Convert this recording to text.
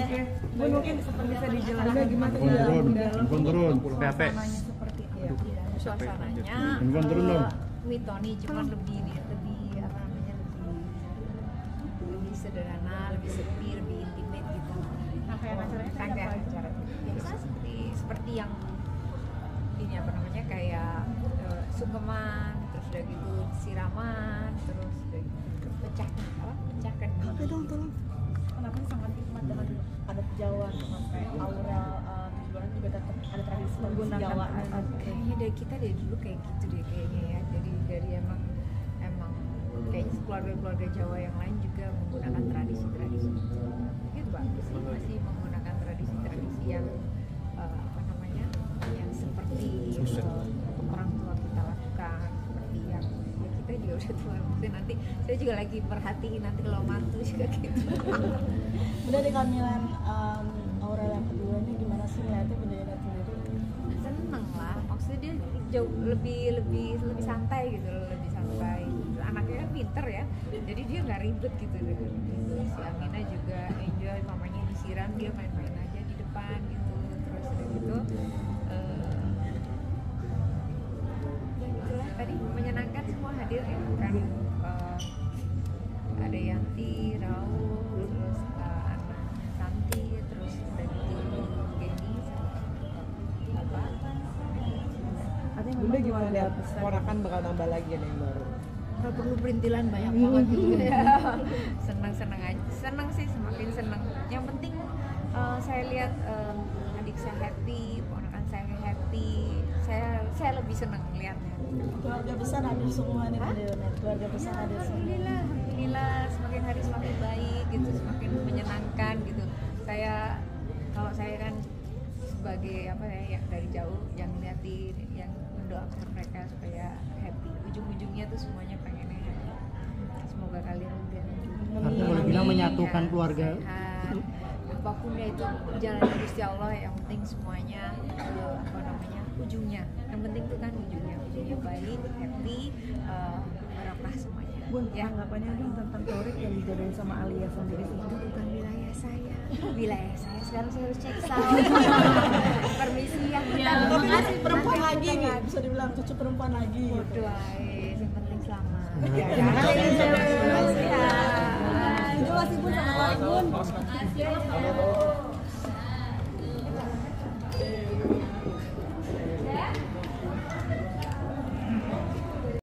Oke, Bun mungkin bisa dijelaskan gimana turun. suasananya seperti apa? Suasananya Mitoni, cuman lebih apa namanya, lebih sederhana, lebih sepi, lebih intimate gitu. Rangkaian acara biasa seperti yang ini apa namanya, kayak sungkeman, terus udah gitu siraman, terus udah gitu pecahkan. Oke dong, tolong. Kenapa sangat hikmat dengan adat Jawa sampai aura tujuan juga tetap ada tradisi menggunakan Jawa. Kayaknya dari kita dari dulu kayak gitu deh kayaknya ya. Jadi dari emang kayaknya keluarga-keluarga Jawa yang lain juga menggunakan tradisi-tradisi itu bagus sih, masih menggunakan tradisi-tradisi yang apa namanya, yang seperti orang tua kita lakukan, seperti yang ya kita juga udah tua, maksudnya nanti saya juga lagi perhatiin nanti kalau mantu juga gitu. Udah deh kehamilan aura yang kedua ini gimana sih ngeliatnya Bunda sendiri? Seneng lah, maksudnya dia jauh lebih santai gitu loh, lebih santai. Anaknya kan pinter ya, jadi dia nggak ribet gitu. Si Amina juga enjoy, mamanya disiram, dia main-main aja di depan gitu. Terus udah gitu ya gitulah, tadi menyenangkan, semua hadir ya kan. Ada Yanti, Raul, terus anak Santi, terus udah gitu Geni, apa Bunda gimana lihat ponakan bakal nambah lagi ada yang baru? Gak perlu perintilan banyak banget gitu ya. Senang aja, senang sih, semakin senang. Yang penting saya lihat adik saya happy, ponakan saya happy, saya lebih senang melihatnya. Keluarga besar hadir semua nih Bunda, keluarga besar hadir semua. Alhamdulillah, semakin hari semakin baik gitu, semakin menyenangkan gitu. Kalau saya kan sebagai apa ya, dari jauh yang ngeliatin, yang mendoakan mereka supaya happy. Ujung-ujungnya tuh semuanya pengennya happy. Semoga kalian juga Artinya boleh bilang menyatukan keluarga. Sehat, apapun ya itu jalan Gusti Allah, yang penting semuanya apa namanya, ujungnya. Yang penting tuh kan ujungnya baik, happy, barokah semuanya. Bun, Ya. tanggapannya dong tentang Torik yang dijodohin sama Alia sendiri sih? Itu bukan wilayah saya. Wilayah saya sekarang saya harus cek sound. Permisi yang benar. Tapi masih perempuan lagi nih, bisa dibilang cucu perempuan lagi. Waduh, yang penting selamat. Ya, Terima kasih. Itu masih Bun sama Bun.